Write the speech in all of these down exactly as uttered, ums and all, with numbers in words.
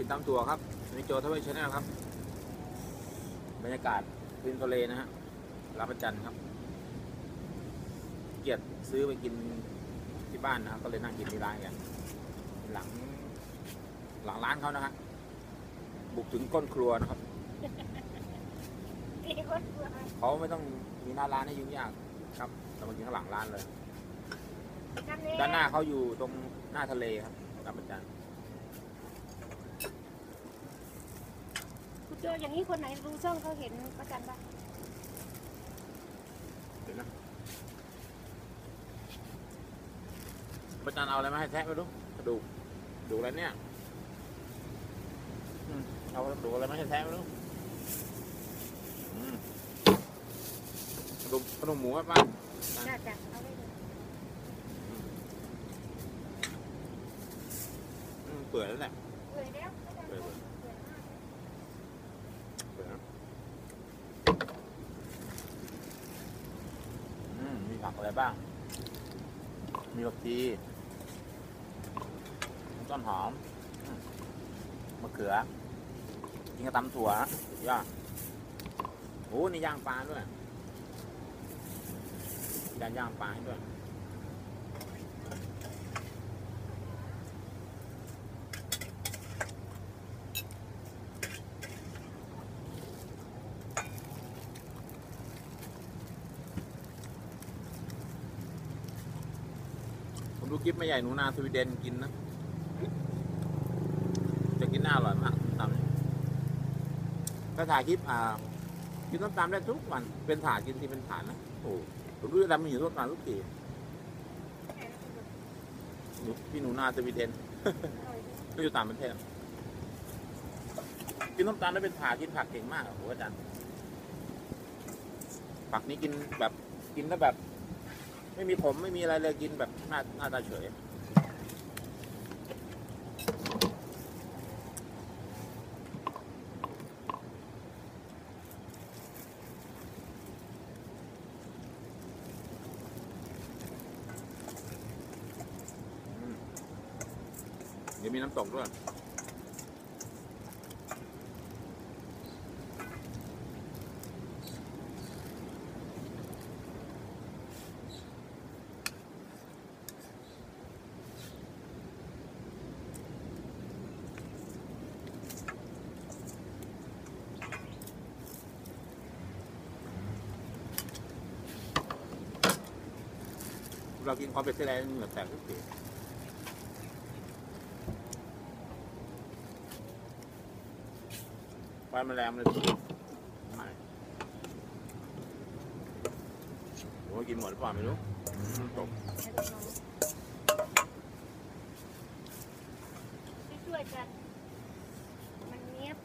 ติดตามตัวครับในโจทวีชแนลครับบรรยากาศริมทะเลนะฮะรับประจันครับเกียรติซื้อไปกินที่บ้านนะครับก็เลยนั่งกินที่ร้านกันหลังหลังร้านเขานะฮะบุกถึงก้นครัวนะครับเขาไม่ต้องมีหน้าร้านให้ยุ่งยากครับเรามากินข้างหลังร้านเลยด้านหน้าเขาอยู่ตรงหน้าทะเลครับรับประจันคุณโจอย่างนี้คนไหนรู้ช่องเขาเห็นประจันปะเดี๋ยวนะประจันเอาอะไรมาให้แทะไม่รู้กระดูกดูอะไรเนี่ยเอากระดูกอะไรมาให้แทะไม่รู้กระดูกกระดูกหมูครับป้าจ้าจ้าเอาได้เลยเปื่อยแล้วแหละเปื่อยแล้วเปื่อยเปื่อยนะมีผักอะไรบ้างมีผักชีต้นหอมมะเขือกินกระตำถั่วสุดยอดโอ้นี่ย่างปลาด้วยย่างย่างปลาให้ด้วยผมดูคลิปไม่ใหญ่หนูนาสวีเดนกินนะจะกินน่าอร่อยมากตำถ้าถ่ายคลิปอ่ากินต้มตำได้ทุกวันเป็นถาดกินทีเป็นถาดนะโอ้ผมรู้จะทำมันอยู่ทุกวันทุกทีพี่หนูนาสวีเดนก็อยู่ต่างประเทศกินต้มตำได้เป็นถาดกินผักเก่งมากโอ้โหอาจารย์ผักนี้กินแบบกินแล้วแบบไม่มีผมไม่มีอะไรเลยกินแบบหน้าหน้าตาเฉยเดี๋ยวมีน้ำตกด้วยเรากินความเป็ดที่ไรเหงื่อแตกทุกทีไฟมันแรงเลยไม่โอ้ยกินหมดหรือเปล่าไม่รู้ตกช่วยกันมันเนี้ยบ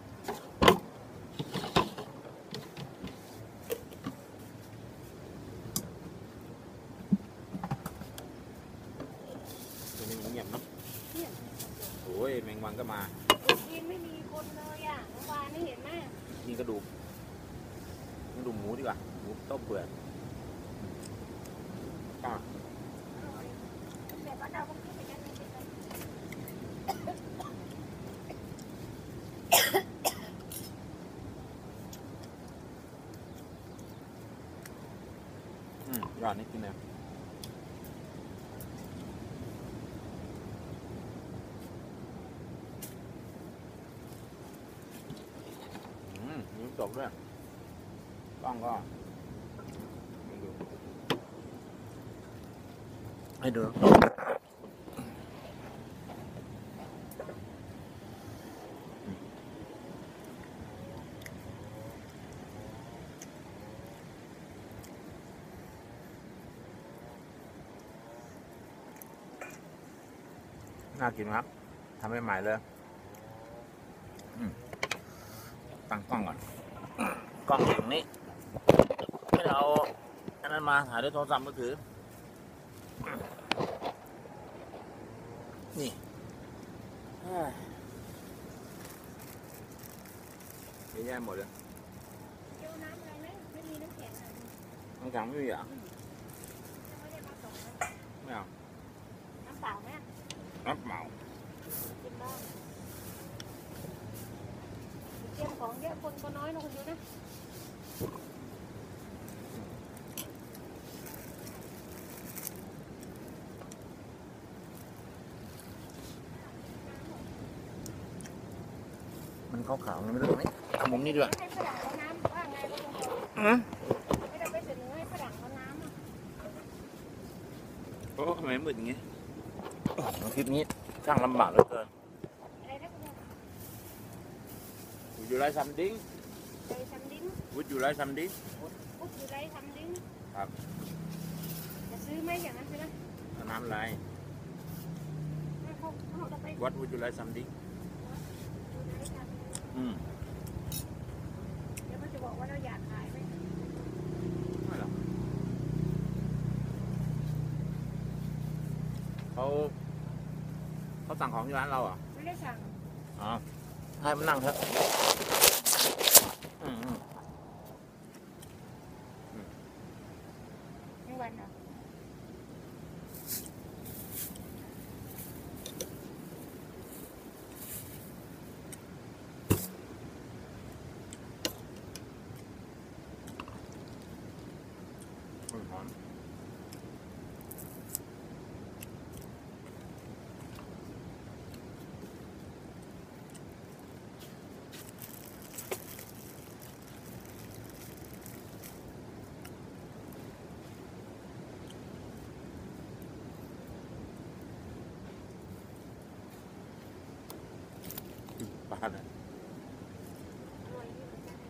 เงียบเนาะโอ้ยแมงวันก็มากินไม่มีคนเลยอ่ะเมื่อวานนี่เห็นไหมกินกระดูกกระดูกหมูดีกว่าหมูต้มเปื่อยก็อืมยอดนี่กินเลยมีน้ำตกด้วยกล้องก็ให้ดูน่ากินครับทำให้ใหม่เลยตั้งกล้องก่อนกล้องอย่างนี้ไม่เอาอันนั้นมาถ่ายด้วยโทรศัพท์มือถือนี่เยอะแยะหมดเลยเจอน้ำอะไรไหมไม่มีน้ำแข็งน้ำแข็งไม่มีอ่ะไม่เอาน้ำเปล่าไหมน้ำเปล่ากินบ้างก็น้อยลงอยู่นะมันขาวๆมันไม่รู้ตรงนี้เอามุมนี้ด้วยให้ฝรั่งเขาน้ำว่าไงก็ต้องบอกอืมไม่ได้ไปเสนอให้ฝรั่งเขาน้ำอ่ะโอ้ทำไมมืดอย่างงี้คลิปนี้ช่างลำบากเหลือเกินอะไรนะคุณ Would you like something ใจทำดิ้ง Would you like something ปุ๊บอยู่ไรทำดิ้งครับจะซื้อไหมอย่างนั้นใช่ไหมเอาน้ำอะไรเขาเขาจะไป What would you like something อืมเดี๋ยวมันจะบอกว่าเราอยากขายไหมไม่หรอกเขาเขาสั่งของที่ร้านเราเหรอ่ะไม่ได้สั่งอ๋อให้มันนั่งเถอะอืมอืมในวันเหรออืมหอมปลาเลยอร่อยดีเหมือนกัน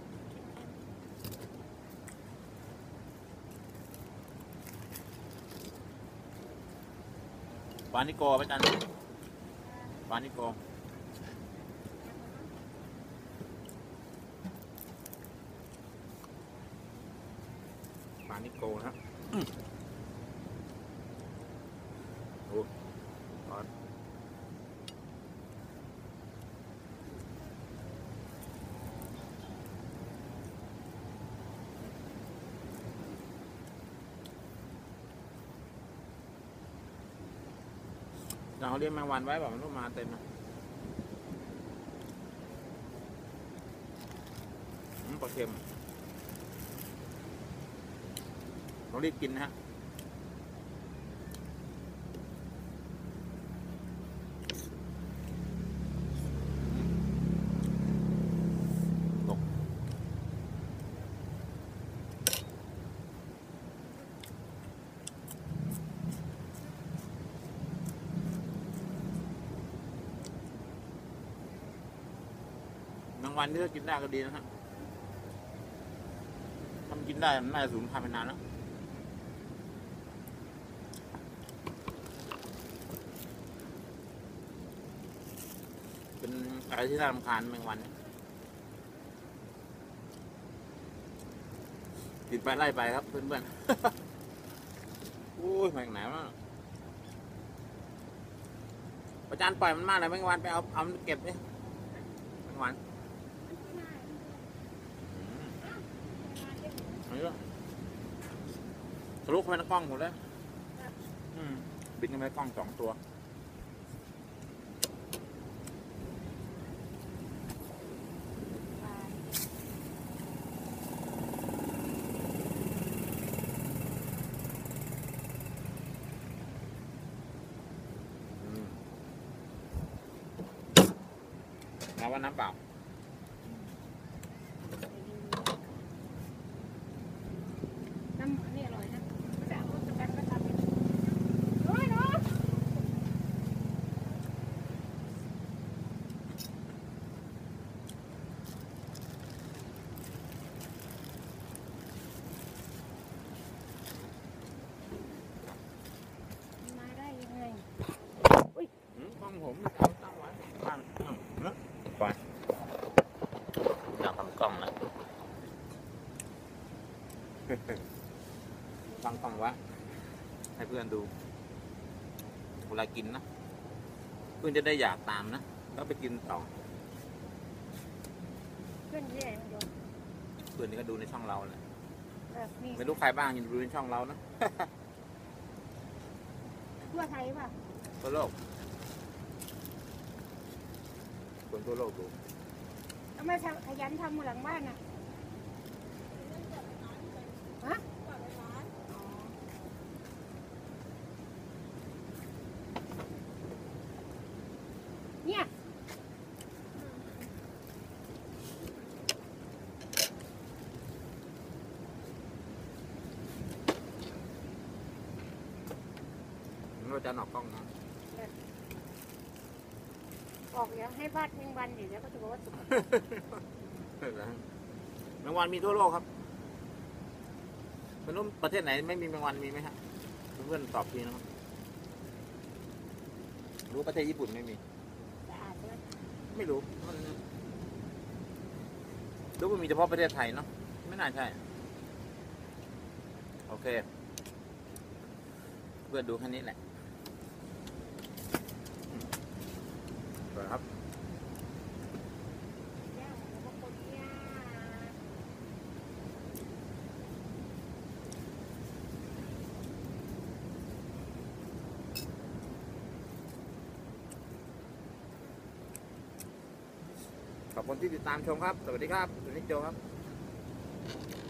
ปลานิโกไปจันปลานิโกปลานิโกนะครับอืมโอ้ร้อนเราเรียกแมงวันไว้บอกมันต้องมาเต็มนะอืมปลาเค็มต้องรีบกินนะฮะตกแมงวันที่เรากินได้ก็ดีนะฮะทำกินได้มันน่าจะสูญพันธุ์ไปนานแล้วเป็นอะไรที่น่ารำคาญแมงวันเนี่ยติดไปไล่ไปครับเพื่อนๆ โอ้ยแมงไหนวะอาจารย์ปล่อยมันมากเลยแมงวันไปเอาเอามันเก็บดิแมงวันอันนี้ก็ทะลุเข้าไปในกล้องหมดเลยอืมบินเข้าไปในกล้องสองตัวอืมเอาว่าน้ำเปล่าน้ำอันนี้อร่อยนะไม่ได้เอาสกัดมาทำน้อยเนาะมาได้ยังไงอืมกล้องผมเอาตั้งไว้บ้านอืมเนอะไปอยากทำกล้องนะ ตั้งกล้องไว้ให้เพื่อนดูเวลากินนะเพื่อนจะได้อยากตามนะแล้วไปกินต่อเพื่อนที่ไหนมันโยนเพื่อนนี่ก็ดูในช่องเราแหละแบบมีไม่รู้ใครบ้างยังดูในช่องเรานะทั่วไทยป่ะทั่วโลกคนทั่วโลกดูทำไมขยันทำหลังบ้านอ่ะฮะอ๋อเนี่ยเราจะหนอกกล้องนะออกแล้วให้พลาดแมงวันอยู่แล้วก็จะบอกว่าสุกแมงวันมีทั่วโลกครับไม่รู้ประเทศไหนไม่มีแมงวันมีไหมฮะเพื่อนๆตอบทีนะครับรู้ประเทศญี่ปุ่นไม่มีสะอาดใช่ไหมไม่รู้มันรู้ว่ามีเฉพาะประเทศไทยเนาะไม่น่าใช่โอเคเพื่อนดูแค่นี้แหละสวยครับย่างแล้วก็คนย่างขอบคุณที่ติดตามชมครับ สวัสดีครับสุนิจโจครับ